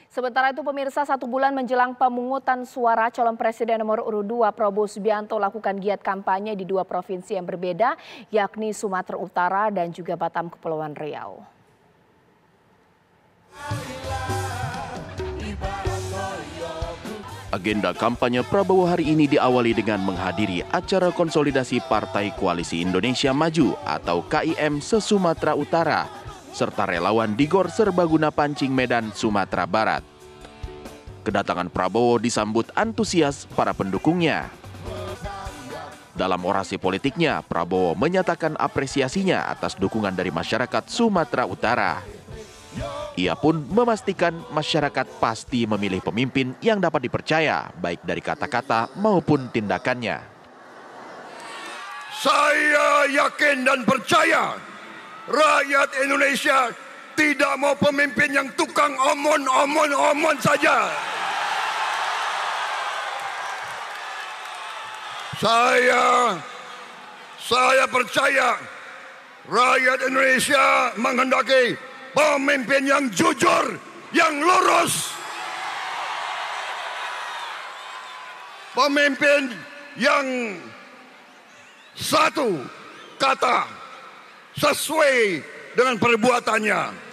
Sementara itu pemirsa, 1 bulan menjelang pemungutan suara calon presiden nomor urut 2 Prabowo Subianto lakukan giat kampanye di 2 provinsi yang berbeda, yakni Sumatera Utara dan juga Batam Kepulauan Riau. Agenda kampanye Prabowo hari ini diawali dengan menghadiri acara konsolidasi Partai Koalisi Indonesia Maju atau KIM se-Sumatera Utara, serta relawan di Gor Serbaguna Pancing Medan, Sumatera Barat. Kedatangan Prabowo disambut antusias para pendukungnya. Dalam orasi politiknya, Prabowo menyatakan apresiasinya atas dukungan dari masyarakat Sumatera Utara. Ia pun memastikan masyarakat pasti memilih pemimpin yang dapat dipercaya, baik dari kata-kata maupun tindakannya. Saya yakin dan percaya rakyat Indonesia tidak mau pemimpin yang tukang omon saja. Saya percaya rakyat Indonesia menghendaki pemimpin yang jujur, yang lurus. Pemimpin yang satu kata sesuai dengan perbuatannya.